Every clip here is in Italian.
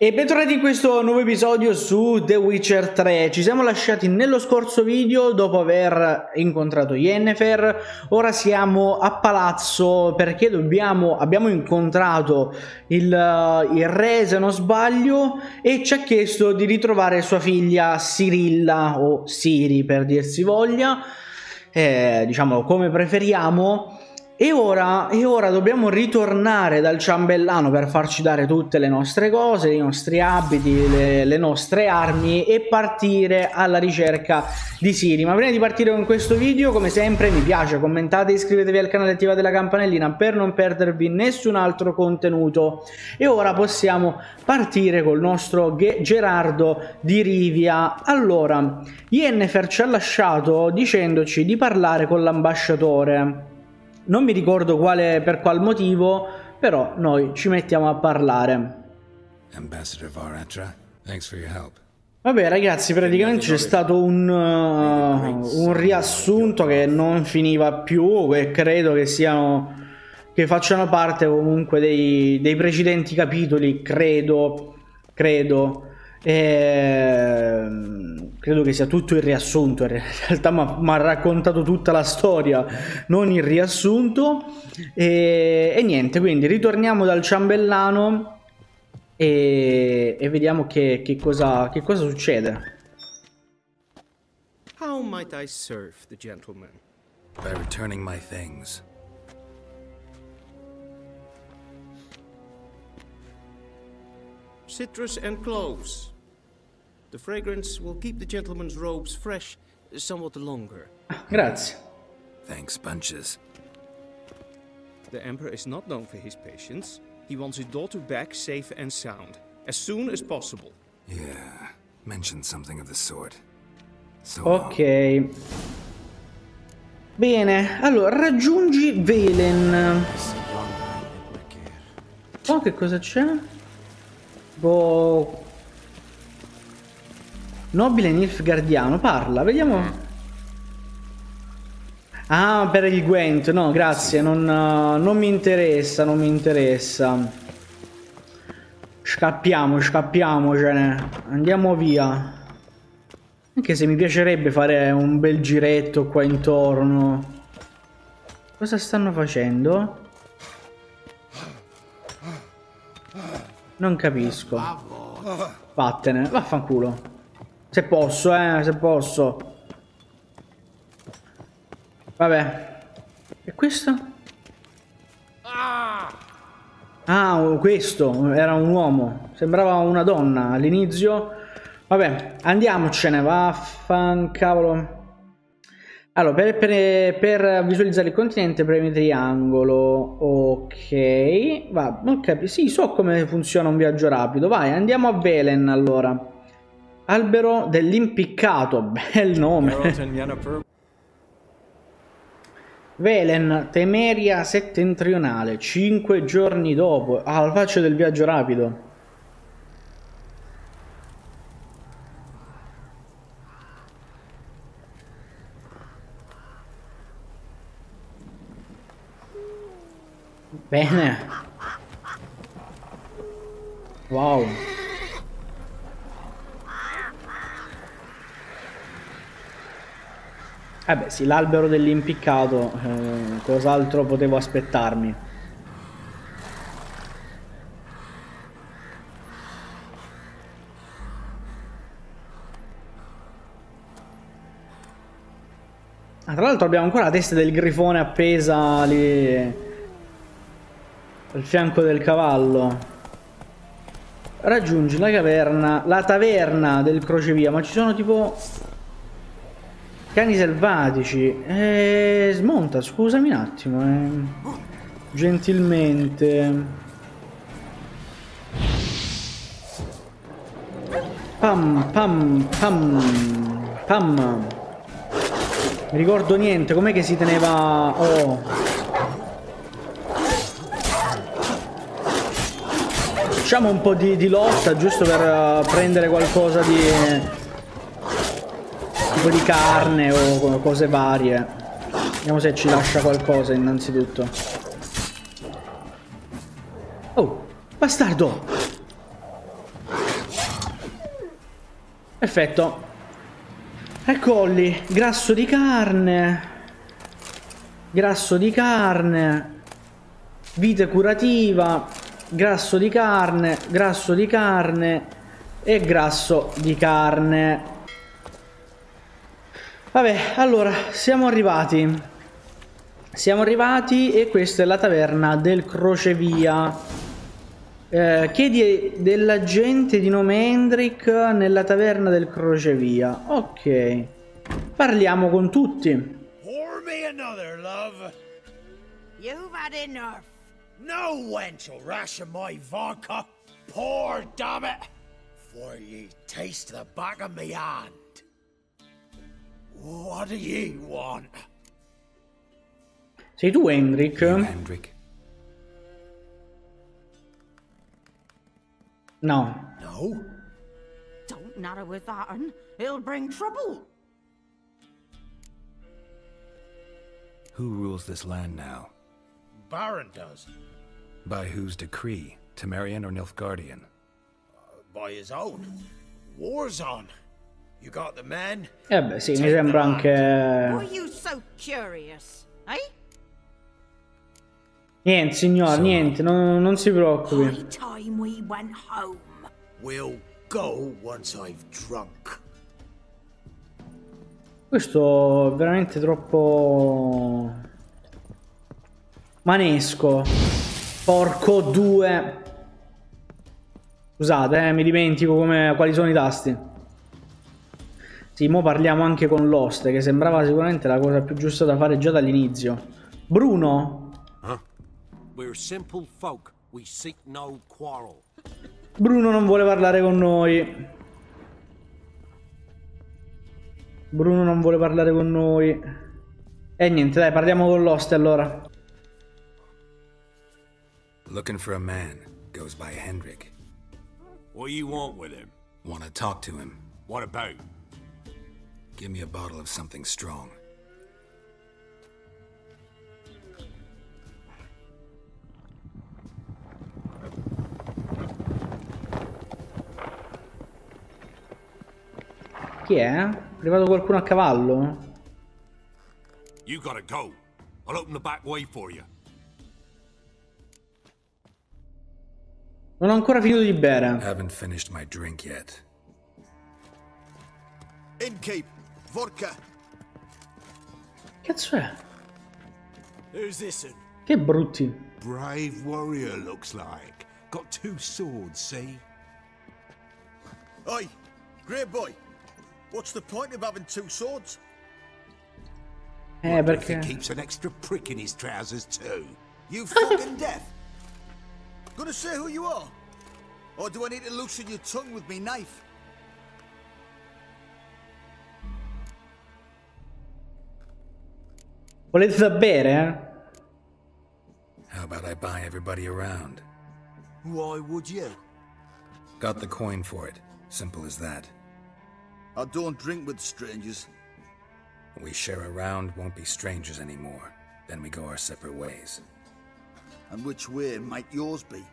E bentornati in questo nuovo episodio su The Witcher 3. Ci siamo lasciati nello scorso video dopo aver incontrato Yennefer. Ora siamo a palazzo perché abbiamo incontrato il re, se non sbaglio, e ci ha chiesto di ritrovare sua figlia Cirilla, o Ciri per dirsi voglia, diciamo come preferiamo. E ora dobbiamo ritornare dal ciambellano per farci dare tutte le nostre cose, i nostri abiti, le nostre armi e partire alla ricerca di Ciri. Ma prima di partire con questo video, come sempre, mi piace, commentate, iscrivetevi al canale e attivate la campanellina per non perdervi nessun altro contenuto. E ora possiamo partire col nostro Gerardo di Rivia. Allora, Yennefer ci ha lasciato dicendoci di parlare con l'ambasciatore. Non mi ricordo per qual motivo, però noi ci mettiamo a parlare. Ambassador Varatra, thanks for your help. Vabbè ragazzi, praticamente c'è stato un riassunto che non finiva più e credo che facciano parte comunque dei precedenti capitoli, credo che sia tutto il riassunto. In realtà mi ha raccontato tutta la storia, non il riassunto, e niente, quindi ritorniamo dal ciambellano e vediamo che cosa succede. How might I serve the gentleman? By returning my things. Citrus and cloves. The fragrance will keep the gentleman's robes fresh somewhat longer. Grazie. Thanks, bunches. The Emperor is not known for his patience. He wants his daughter back safe and sound, as soon as possible. Yeah, mentioned something of the sort. So Ok. Bene, allora raggiungi Velen. Oh, che cosa c'è? Boh. Nobile Nilfgaardiano, parla, vediamo. Ah, per il Gwent, no, grazie, non mi interessa, Scappiamocene, andiamo via. Anche se mi piacerebbe fare un bel giretto qua intorno. Cosa stanno facendo? Non capisco. Vattene, vaffanculo. Se posso, se posso. Vabbè. E questo? Ah, questo era un uomo. Sembrava una donna all'inizio. Vabbè, andiamocene, vaffancavolo. Allora, per visualizzare il continente premi triangolo. Ok. Va, non capisco. Sì, so come funziona un viaggio rapido. Vai, andiamo a Velen allora. Albero dell'impiccato, bel nome. Velen, Temeria settentrionale, 5 giorni dopo. Ah, lo faccio del viaggio rapido. Bene. Wow. Beh sì, l'albero dell'impiccato, cos'altro potevo aspettarmi? Ah, tra l'altro abbiamo ancora la testa del grifone appesa lì al fianco del cavallo. Raggiungi la taverna del crocevia, ma ci sono tipo cani selvatici. Smonta, scusami un attimo. Gentilmente. Pam, pam, pam, pam. Mi ricordo niente, com'è che si teneva... Oh. Facciamo un po' di lotta, giusto per prendere qualcosa di... tipo di carne o cose varie. Vediamo se ci lascia qualcosa innanzitutto. Oh, bastardo! Perfetto. Eccoli, grasso di carne, vite curativa, grasso di carne e grasso di carne. Vabbè, allora, siamo arrivati e questa è la taverna del crocevia. Chiedi dell'agente di nome Hendrik nella taverna del crocevia. Ok, parliamo con tutti. Pour me another, love. You've had enough. No wench will ration my vodka. Pour, damn it. For ye taste the back of me hand. What do ye want? Sei tu Hendrik? Hendrik. No. No? Don't natter with that un. It'll bring trouble. Who rules this land now? Baron does. By whose decree? Temerian or Nilfgaardian? By his own. War's on. You got the men? Beh sì, mi sembra Were anche... you so curious, eh? Niente signor, niente, non si preoccupi. High time we went home. We'll go once I've drunk. Questo è veramente troppo... manesco. Porco due. Scusate, mi dimentico quali sono i tasti. Sì, mo parliamo anche con l'oste, che sembrava sicuramente la cosa più giusta da fare già dall'inizio. Bruno? We're simple folk. We seek no quarrel. Bruno non vuole parlare con noi. Bruno non vuole parlare con noi. E niente, dai, parliamo con l'oste allora. Looking for a man. Goes by Hendrik. What do you want with him? Want to talk to him. What about? Give me a bottle of something strong. Chi è? È arrivato qualcuno a cavallo? You gotta go. I'll open the back way for you. Non ho ancora finito di bere. Haven't finished my drink yet. Innkeep. Vodka. Cazzo è? Who's this? Che brutti. Brave warrior, looks like. Got 2 swords, see? Oi, great boy. What's the point of having 2 swords? If Perché... he keeps an extra prick in his trousers, too. You fucking deaf. Gonna say who you are? Or do I need to loosen your tongue with me knife? Volete da bere, eh? How about I buy everybody around? Why would you? Got the coin for it. Simple as that. I don't drink with strangers. We share a round, won't be strangers anymore. Then we go our separate ways. And which way might yours be?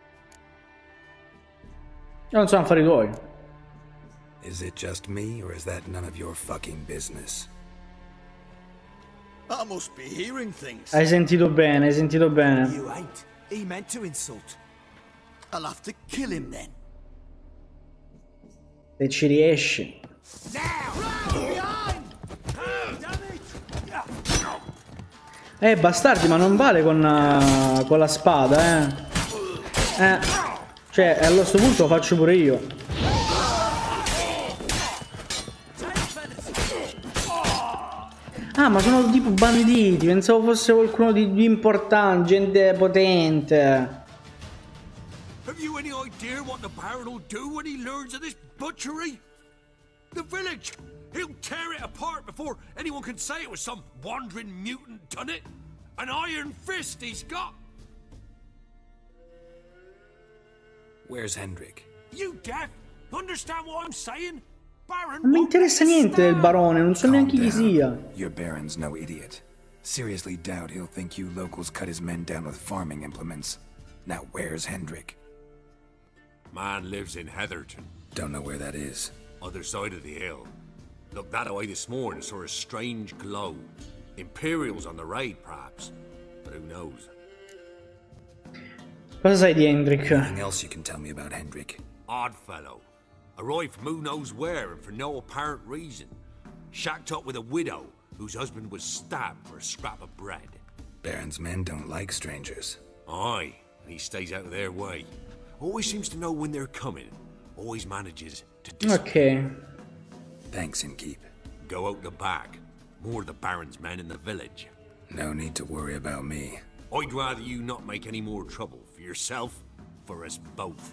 Non sono affari tuoi. Is it just me, or is that none of your fucking business? I must be hearing things. Hai sentito bene, hai sentito bene. You ain't. He meant to insult. I'll have to kill him then. Se ci riesci. Bastardi, ma non vale con la spada, Cioè, a questo punto lo faccio pure io. Ah, ma sono tipo banditi. Pensavo fosse qualcuno di importante, gente potente. Have you any idea what the Baron will do when he learns of this butchery? The village! He'll tear it apart before anyone can say it was some wandering mutant done it. An iron fist he's got. Where's Hendrik? You deaf? Understand what I'm saying? Baron Non mi interessa niente del barone, non so neanche chi sia. Your Baron's no idiot. Seriously doubt he'll think you locals cut his men down with farming implements. Now where's Hendrik? Man lives in Heatherton. Don't know where that is. Other side of the hill. Looked that way this morning, saw a strange glow. Imperials on the raid, perhaps. But who knows? Cosa sai di Hendrik? Anything else you can tell me about Hendrik? Odd fellow. Arrived from who knows where and for no apparent reason. Shacked up with a widow whose husband was stabbed for a scrap of bread. Baron's men don't like strangers. Aye, and he stays out of their way. Always seems to know when they're coming. Always manages to disappear. Ok. Thanks, Innkeep. Go out the back. More of the Baron's men in the village. No need to worry about me. I'd rather you not make any more trouble for yourself, for us both.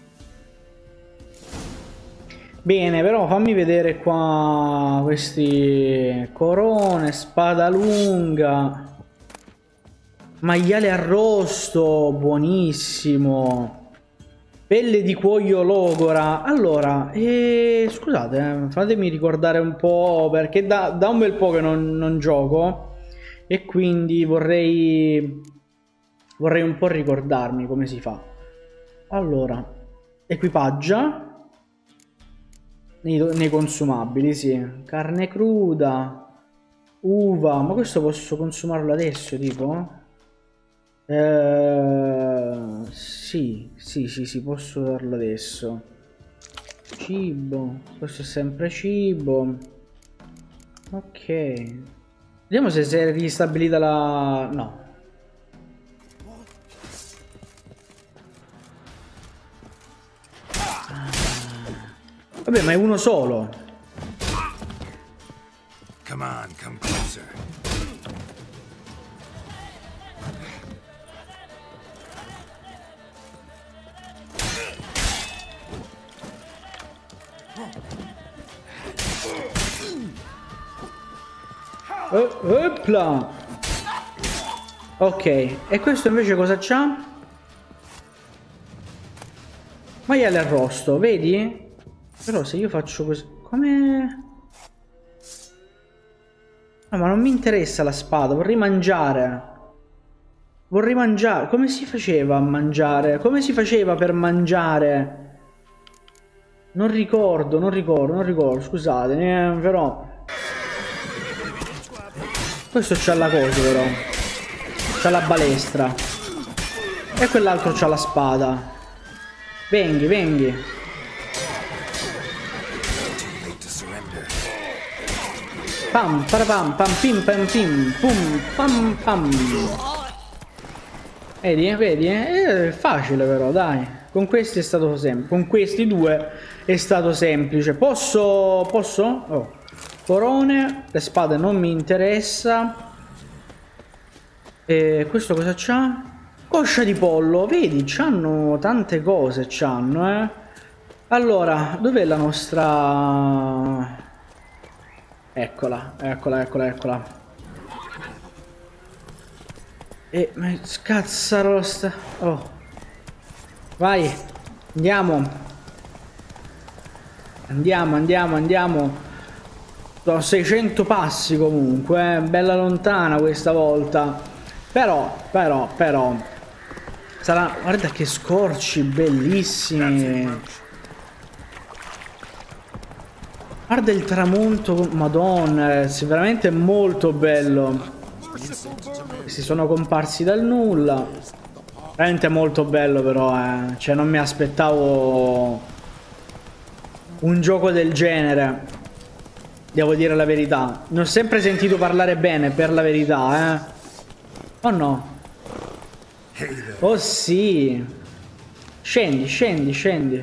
Bene, però fammi vedere qua questi corone, spada lunga, maiale arrosto, buonissimo, pelle di cuoio logora. Allora, scusate, fatemi ricordare un po', perché da un bel po' che non gioco e quindi vorrei un po' ricordarmi come si fa. Allora, equipaggia nei consumabili, sì. Carne cruda, uva, ma questo posso consumarlo adesso, tipo? Sì, posso darlo adesso. Cibo, questo è sempre cibo. Ok. Vediamo se si è ristabilita la... no. Vabbè, ma è uno solo. Come on, come closer. Opla. Ok, e questo invece cosa c'ha? Maiale arrosto, vedi? Però se io faccio così... come... no, ma non mi interessa la spada, vorrei mangiare. Vorrei mangiare. Come si faceva a mangiare? Come si faceva per mangiare? Non ricordo, scusate, però... questo c'ha la cosa, però. C'ha la balestra. E quell'altro c'ha la spada. Venghi. Pam, parapam, pam, pim, pum, pam, pam. Vedi? È facile però, dai. Con questi è stato semplice. Con questi due è stato semplice. Posso? Oh. Corone. Le spade non mi interessa. E questo cosa c'ha? Coscia di pollo. Vedi, c'hanno tante cose, Allora, dov'è la nostra... eccola. E scazzarosta. Oh. Vai. Andiamo. Sono 600 passi comunque, bella lontana questa volta. Però. Sarà... guarda che scorci bellissimi. Guarda il tramonto, madonna, è veramente molto bello. Si sono comparsi dal nulla. Veramente molto bello però, cioè non mi aspettavo un gioco del genere. Devo dire la verità. Ne ho sempre sentito parlare bene, per la verità, Oh no. Oh sì. Scendi.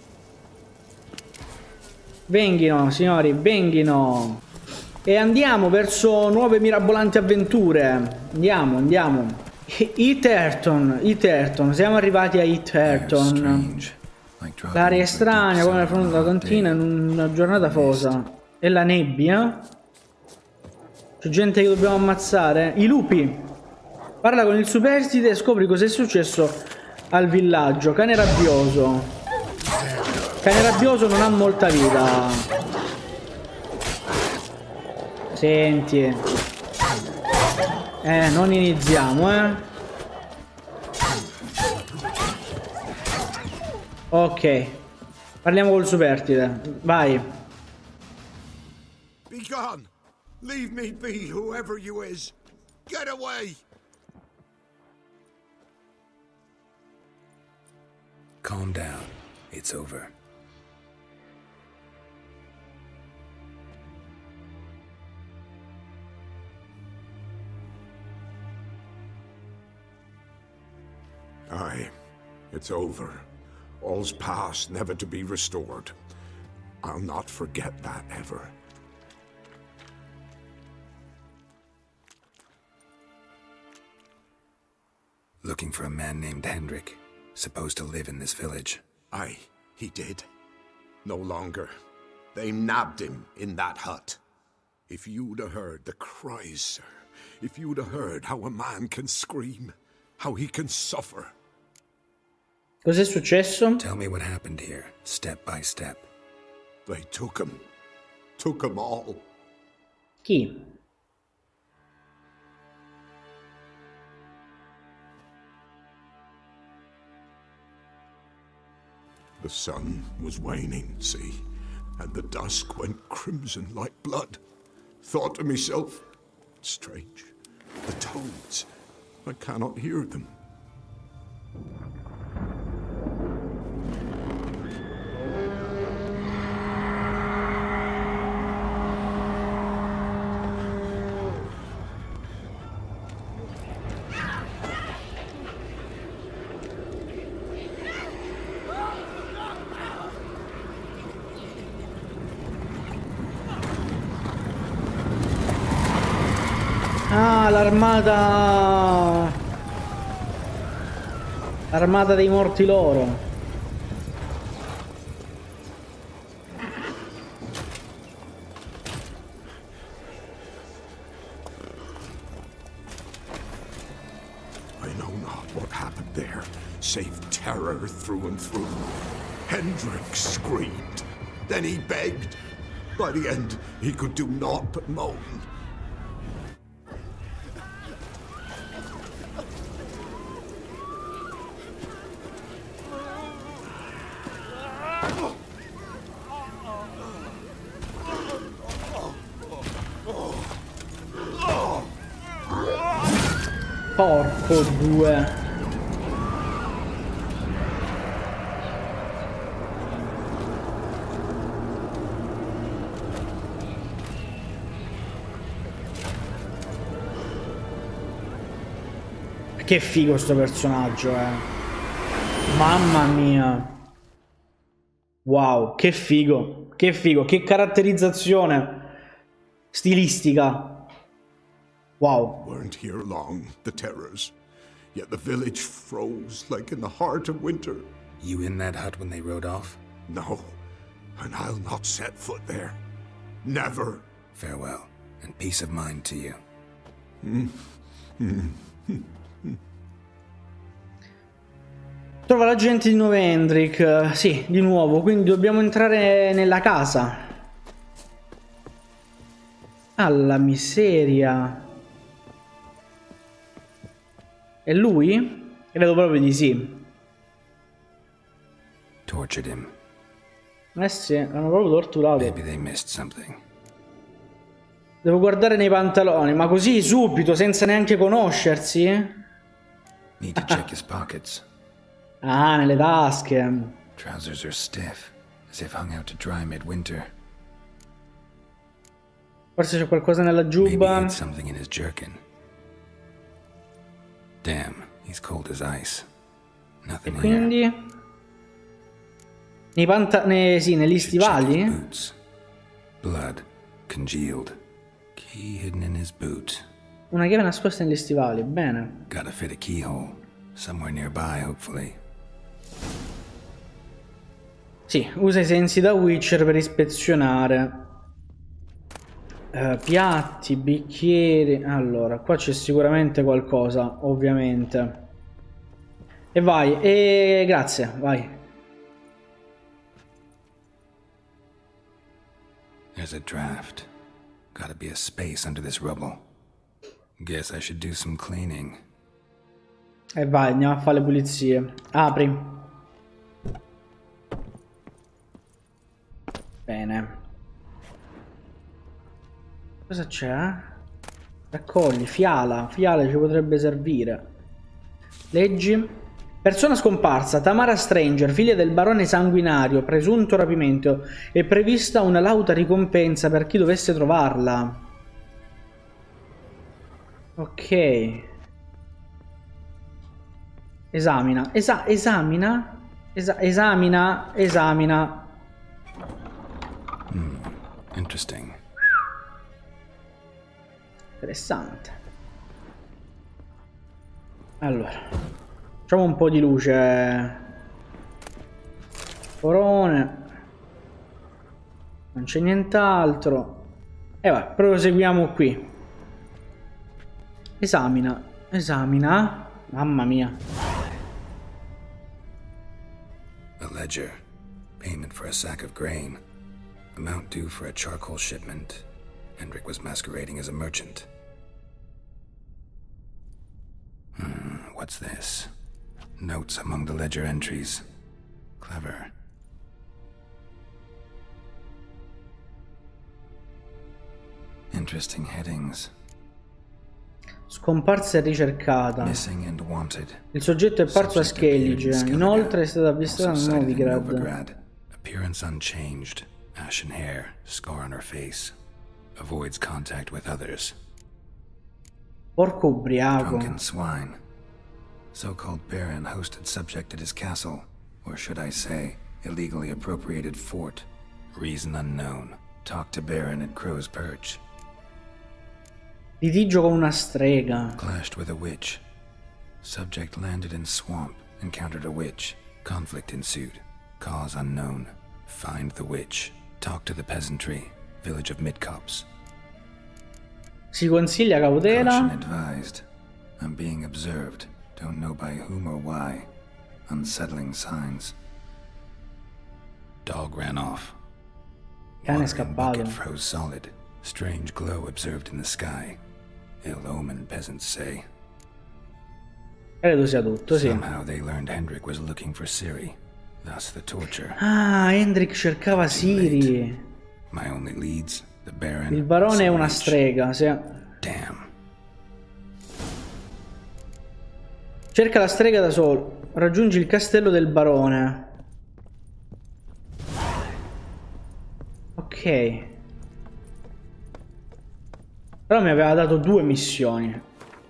Venghino, signori, venghino. E andiamo verso nuove mirabolanti avventure. Andiamo. Eatherton. Siamo arrivati a Eatherton. L'aria è strana, come la fronda cantina in una giornata fosa. E la nebbia? C'è gente che dobbiamo ammazzare? I lupi. Parla con il superstite e scopri cosa è successo al villaggio. Cane rabbioso. Cane rabbioso non ha molta vita. Senti. Non iniziamo, Ok. Parliamo col superstite. Vai. Be gone! Leave me be, whoever you is! Get away! Calm down. It's over. Aye, it's over. All's past, never to be restored. I'll not forget that ever. Looking for a man named Hendrik, supposed to live in this village. Aye, he did. No longer. They nabbed him in that hut. If you'd have heard the cries, sir. If you'd have heard how a man can scream, how he can suffer. Cos'è successo? Tell me what happened here, step by step. They took him. Took him all. Chi? The sun was waning, see, and the dusk went crimson like blood. Thought to myself, strange, the toads, I cannot hear them. Ah, l'armata... L'armata dei morti loro. I know not what happened there, save terror through and through. Hendrik screamed. Then he begged. By the end, he could do naught but moan. Porco due. Che figo sto personaggio, Mamma mia. Wow, che figo. Che figo, che caratterizzazione stilistica. Wow. Weren't here long, the terrors. Yet the village froze like in the heart of winter. You in that hut when they rode off? No, and I'll not set foot there. Never. Farewell, and peace of mind to you. Trova l'agente di nuovo Hendrik. Sì, di nuovo, quindi dobbiamo entrare nella casa. Alla miseria. È lui? Credo proprio di sì. Tortured him. Eh sì, l'hanno proprio torturato. Maybe they missed something. Devo guardare nei pantaloni, ma così subito, senza neanche conoscersi? Need to check his pockets. Ah, nelle tasche. Trousers are stiff, as if hung out to dry midwinter. Forse c'è qualcosa nella Maybe he giubba. had something in his jerkin. Damn, he's cold as ice. Nothing here. Quindi... Sì, negli stivali? Boots. Blood, congealed. Key hidden in his boot. Una chiave nascosta negli stivali, bene. Gotta fit a keyhole. Somewhere nearby, hopefully. Sì, usa i sensi da Witcher per ispezionare. Piatti, bicchieri. Allora, qua c'è sicuramente qualcosa, ovviamente. E vai, e grazie, vai. There's a draft. Gotta be a space under this rubble. Guess I should do some cleaning. E vai, andiamo a fare le pulizie. Apri. Bene. Cosa c'è? Raccogli, fiala ci potrebbe servire. Leggi. Persona scomparsa, Tamara Stranger, figlia del barone sanguinario, presunto rapimento. È prevista una lauta ricompensa per chi dovesse trovarla. Ok. Esamina. Esamina. Interesting. Interessante. Allora. Facciamo un po' di luce. Corone. Non c'è nient'altro. E va, proseguiamo qui. Esamina. Mamma mia. A ledger. Payment for a sack of grain. Amount due for a charcoal shipment. Hendrik was masquerading as a merchant. What's this? Notes among the ledger entries. Clever. Interesting headings. Scomparsa e ricercata. Missing and wanted. Il soggetto è apparso a Skellige. Inoltre è stata avvistata a Novigrad. Appearance unchanged. Ashen hair. Scar on her face. Avoids contact with others. Porco ubriaco. Drunken swine. So-called Baron hosted subject at his castle, or should I say, illegally appropriated fort. Reason unknown. Talked to Baron at Crow's Perch. Litigio con una strega. Clashed with a witch. Subject landed in swamp, encountered a witch. Conflict ensued. Cause unknown. Find the witch. Talk to the peasantry. Village of Midcops. Si consiglia cautela. Caution advised. I'm being observed. Don't know by whom or why. Unsettling signs. Dog ran off. Cane è Water in scappato. bucket froze solid. Strange glow observed in the sky. Ill omen, peasants say. Credo sia tutto, sì. Somehow they learned Hendrik was looking for Ciri. Thus the torture. Ah, Hendrik cercava Ciri. My only leads, the Baron. Il barone è some una witch. strega, sì. Damn. Cerca la strega da solo. Raggiungi il castello del barone. Ok. Però mi aveva dato 2 missioni.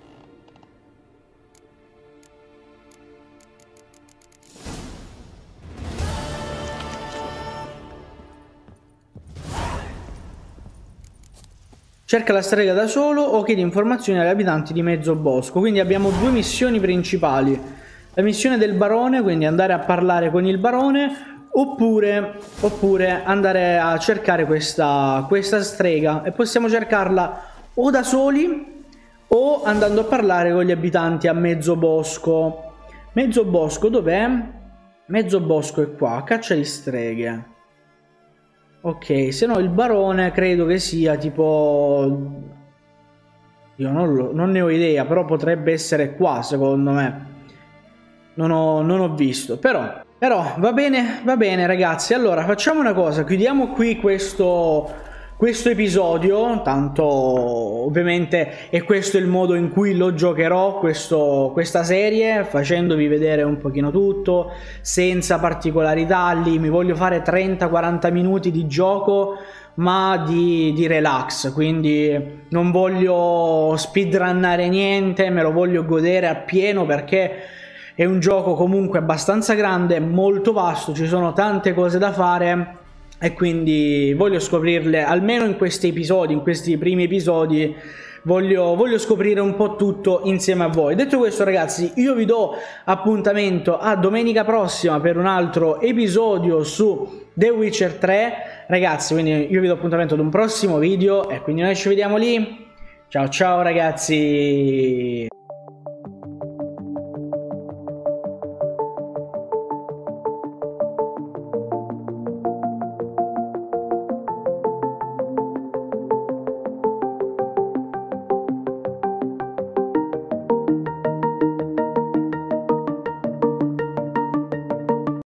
Cerca la strega da solo o chiedi informazioni agli abitanti di Mezzobosco. Quindi abbiamo 2 missioni principali. La missione del barone, quindi andare a parlare con il barone, oppure andare a cercare questa strega. E possiamo cercarla o da soli o andando a parlare con gli abitanti a Mezzobosco. Mezzobosco dov'è? Mezzobosco è qua, caccia di streghe. Ok, se no il barone credo che sia tipo... Io non ne ho idea, però potrebbe essere qua secondo me. Non ho visto, però va bene ragazzi. Allora facciamo una cosa, chiudiamo qui questo episodio, tanto ovviamente è questo il modo in cui lo giocherò questa serie, facendovi vedere un pochino tutto, senza particolari tagli. Mi voglio fare 30-40 minuti di gioco, ma di relax, quindi non voglio speedrunnare niente, me lo voglio godere appieno, perché è un gioco comunque abbastanza grande, molto vasto, ci sono tante cose da fare e quindi voglio scoprirle, almeno in questi episodi, in questi primi episodi, voglio scoprire un po' tutto insieme a voi. Detto questo ragazzi, io vi do appuntamento a domenica prossima per un altro episodio su The Witcher 3, ragazzi, quindi io vi do appuntamento ad un prossimo video e quindi noi ci vediamo lì. Ciao ciao ragazzi!